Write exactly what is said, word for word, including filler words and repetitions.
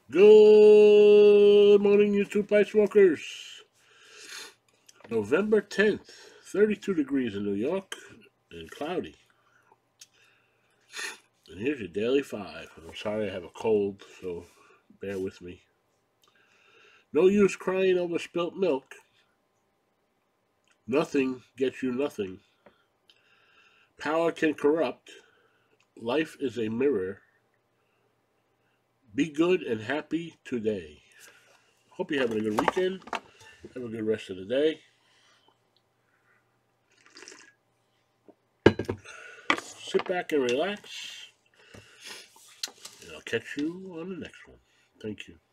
Good morning, YouTube pipe smokers. November tenth, thirty-two degrees in New York and cloudy. And here's your daily five. I'm sorry I have a cold, so bear with me. No use crying over spilt milk. Nothing gets you nothing. Power can corrupt. Life is a mirror. Be good and happy today. Hope you're having a good weekend. Have a good rest of the day. Sit back and relax. And I'll catch you on the next one. Thank you.